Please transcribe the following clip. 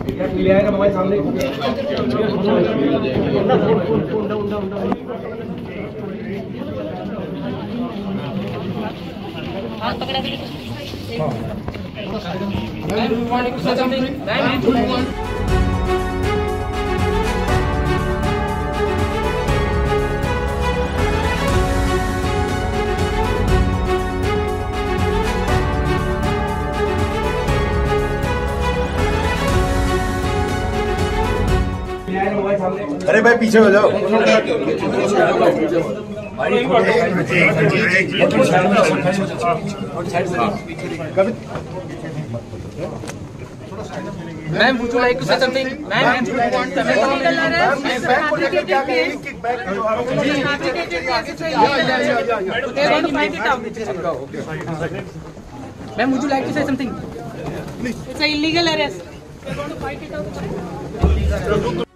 ले आएगा मोबाइल सामने। हाथ पकड़ा के अरे भाई पीछे हो जाओ। Ma'am, would you like to say something? Ma'am, do you want to say something? Ma'am, would you like to say something? It's an illegal arrest. They want to fight it out.